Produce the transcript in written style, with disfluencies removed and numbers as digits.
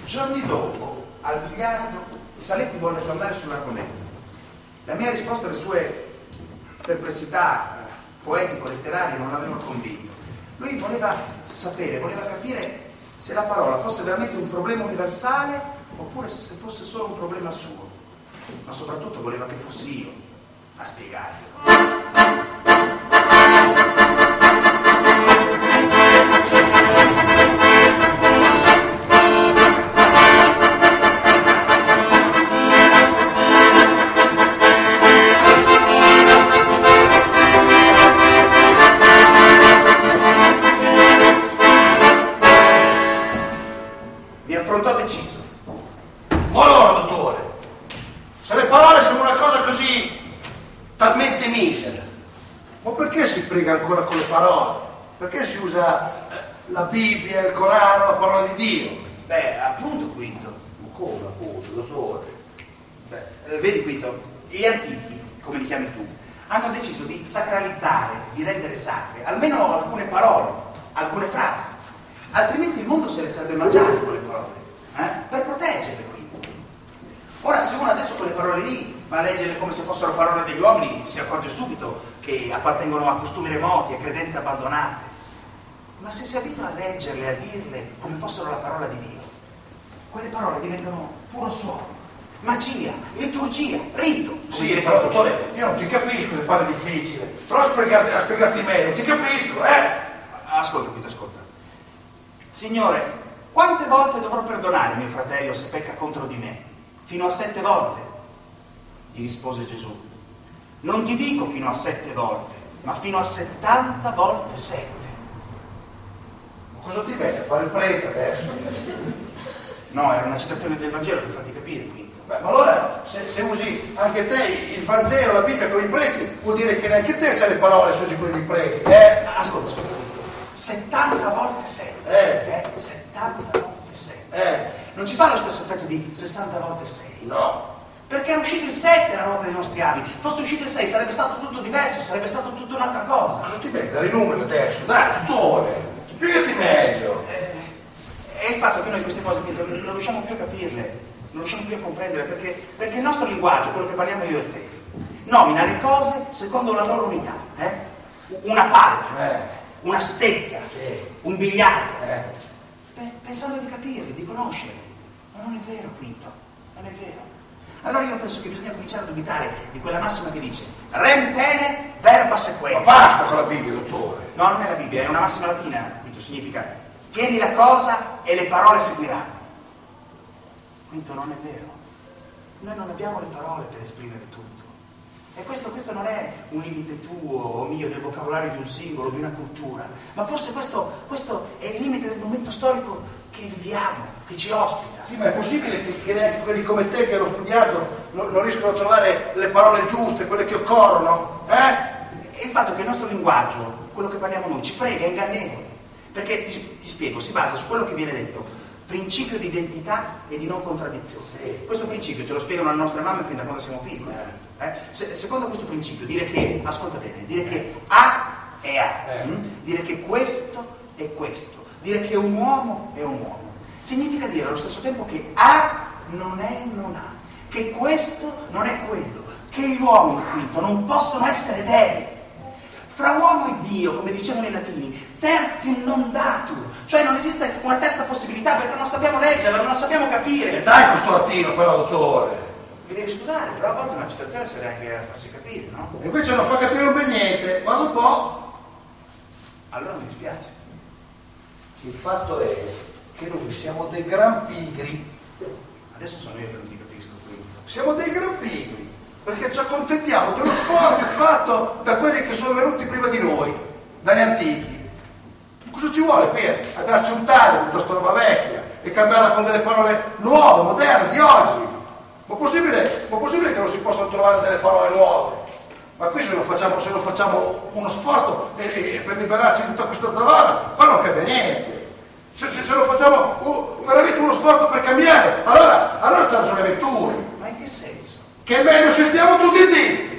Giorni dopo, al biliardo, Saletti volle tornare sull'argomento. La mia risposta alle sue perplessità poetico-letterarie non l'aveva convinto. Lui voleva sapere, voleva capire se la parola fosse veramente un problema universale oppure se fosse solo un problema suo. Ma soprattutto voleva che fossi io a spiegarglielo. Ancora con le parole, perché si usa la Bibbia, il Corano, la parola di Dio? Beh, appunto, Quinto. Come appunto, dottore? Vedi, Quinto, gli antichi, come li chiami tu, hanno deciso di sacralizzare, di rendere sacre almeno alcune parole, alcune frasi, altrimenti il mondo se le sarebbe mangiate quelle parole, per proteggerle, Quinto. Ora, se uno adesso quelle parole lì va a leggerle come se fossero parole degli uomini, si accorge subito che appartengono a costumi remoti, a credenze abbandonate. Ma se si abitua a leggerle, a dirle come fossero la parola di Dio, quelle parole diventano puro suono, magia, liturgia, rito. Sì, dottore, io non ti capisco se parli difficile. Prova a spiegarti meglio, ti capisco, Ascolta, Quinto, ascolta. Signore, quante volte dovrò perdonare mio fratello se pecca contro di me? Fino a 7 volte? Gli rispose Gesù. Non ti dico fino a 7 volte, ma fino a 70 volte 7. Ma cosa ti metti a fare il prete adesso? No, era una citazione del Vangelo per farti capire, Quinto. Ma allora, se usi anche te il Vangelo, la Bibbia con i preti, vuol dire che neanche te c'hai le parole se usi quelle dei preti, Ascolta, Quinto. 70 volte 7. 70 volte 7. Non ci fa lo stesso effetto di 60 volte 6? No. Perché era uscito il 7 la notte dei nostri avi. Fosse uscito il 6 sarebbe stato tutto diverso, sarebbe stato tutta un'altra cosa. Cosa ti metti a dare i numeri adesso? Dai, dottore, spiegati meglio. È il fatto che noi queste cose non riusciamo più a capirle, non riusciamo più a comprendere, perché il nostro linguaggio, quello che parliamo io e te, nomina le cose secondo la loro unità. Una palla, una stecca, un biliardo. Pensando di capirli, di conoscerli. Ma non è vero, Quinto, non è vero. Allora io penso che bisogna cominciare a dubitare di quella massima che dice rem tene verba sequente. Ma basta con la Bibbia, dottore. No, non è la Bibbia, è una massima latina, Quinto, significa tieni la cosa e le parole seguiranno. Quinto, non è vero. Noi non abbiamo le parole per esprimere tutto. E questo non è un limite tuo o mio, del vocabolario di un singolo, di una cultura, ma forse questo è il limite del momento storico che viviamo, che ci ospita. Sì, ma è possibile che neanche quelli come te che hanno studiato non riescono a trovare le parole giuste, quelle che occorrono? E il fatto che il nostro linguaggio, quello che parliamo noi, ci frega, è ingannevole. Perché, ti spiego, si basa su quello che viene detto, principio di identità e di non contraddizione. Sì. Questo principio ce lo spiegano le nostre mamme fin da quando siamo piccoli. Secondo questo principio, dire che, ascolta bene, dire che A è A, dire che questo è questo, dire che un uomo è un uomo, significa dire allo stesso tempo che A non è non A, che questo non è quello, che gli uomini, Quinto, non possono essere dei. Fra uomo e Dio, come dicevano i latini, tertium non datur, cioè non esiste una terza possibilità perché non sappiamo leggerla, non sappiamo capire. E dai questo latino però, dottore. Mi devi scusare, però a volte una citazione serve anche a farsi capire, no? Invece non fa capire un bel niente, guarda un po'. Allora mi dispiace. Il fatto è che noi siamo dei gran pigri. Adesso sono io che non ti capisco, quindi. Siamo dei gran pigri, perché ci accontentiamo dello sforzo fatto da quelli che sono venuti prima di noi, dagli antichi. Cosa ci vuole qui a darci un taglio tutta questa roba vecchia e cambiarla con delle parole nuove, moderne, di oggi? Ma possibile che non si possano trovare delle parole nuove? Ma qui se non facciamo uno sforzo per liberarci di tutta questa zavorra, qua non cambia niente. Se non facciamo veramente uno sforzo per cambiare, allora c'hanno le Venturi. Ma in che senso? Che è meglio se stiamo tutti zitti.